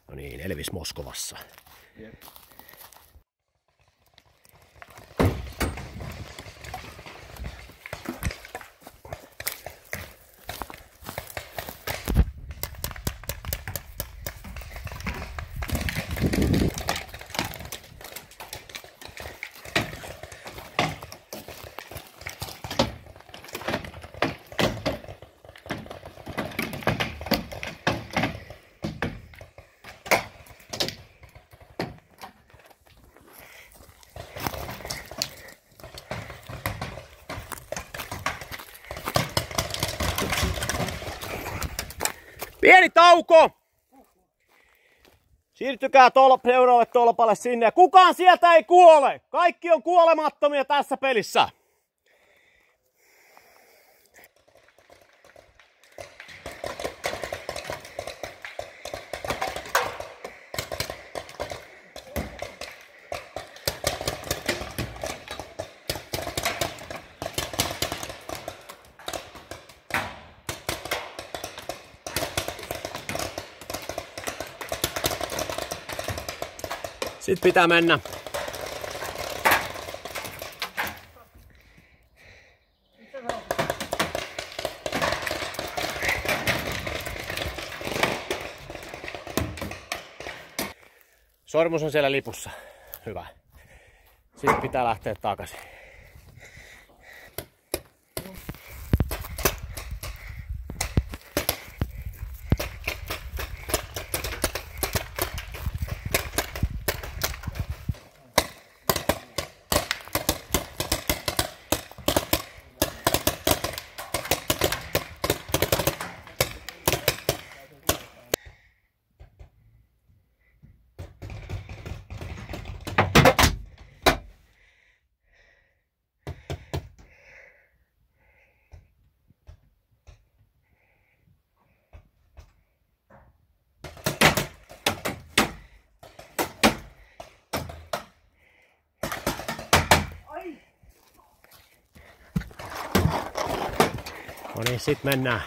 No niin, Elvis Moskovassa. Jep. Pieni tauko! Siirtykää seuraavalle tolpalle sinne. Kukaan sieltä ei kuole! Kaikki on kuolemattomia tässä pelissä. Sitten pitää mennä. Sormus on siellä lipussa. Hyvä. Sitten pitää lähteä takaisin. No niin, sit mennään.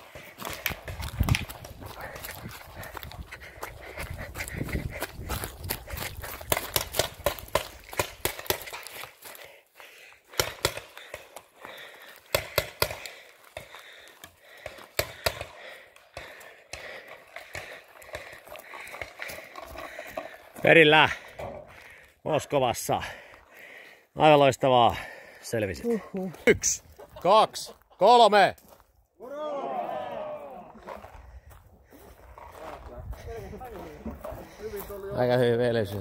Perillä Moskovassa. Aivan loistavaa. Selvisit. 1, 2, 3. Aika hyvin veleisyys.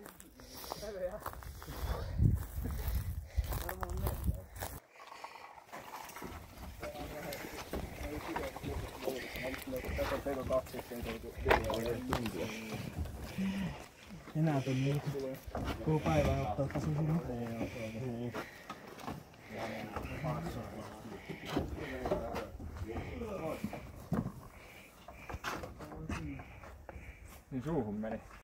Enää tunnin koko päivää ottaa tasoisin. Niin suuhun meni.